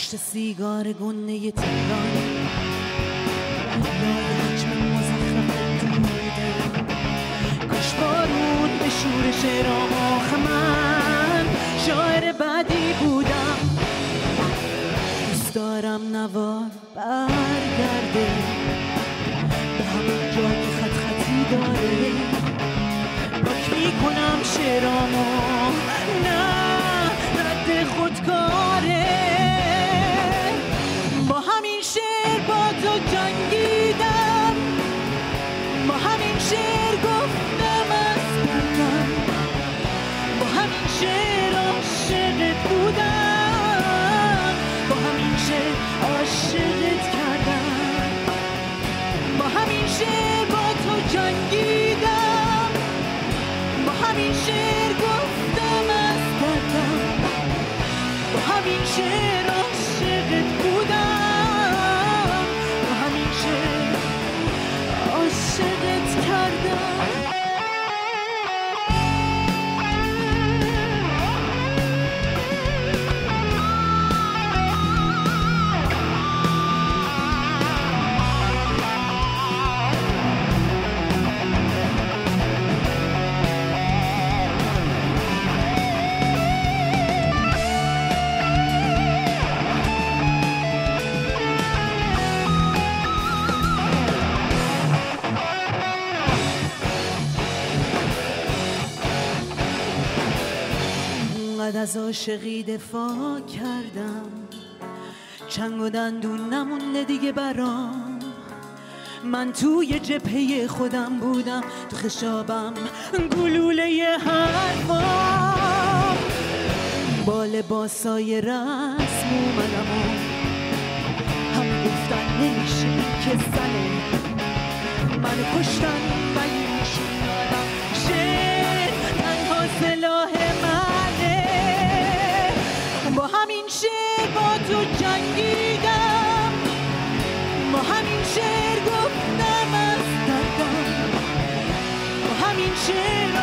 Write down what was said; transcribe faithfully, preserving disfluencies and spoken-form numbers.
پشت سیگار گونه تهران لای حجم مزخرف دوده کاش بارون به شور شعرام آخ من شاعر بدی بودم دوست دارم نوار برگرده به همون جا که خط خطی داره پاک میکنم شعرامو نه رد خودکاره با همین شعر با تو جنگیدم با همین شعر گفتم از کردم با همین شعر عاشقت بودم با همین شعر عاشقت کردم با همین شعر با تو جنگیدم با همین شعر گفتم از کردم با همین شعر عاشقت بودم با همین شعر عاشقت کردم از عاشقی دفاع کردم چنگ و دندون نمونده دیگه برام من توی جبهه خودم بودم تو خشابم گلوله حرفام با لباسای رسم اومدم و هم گفتن نمیشه که زنه من کشتن و یوشون دادم شعر تنها سلاح منه با همین شعر با تو جنگیدم با همین شعر گفتم از دردم با همین شعر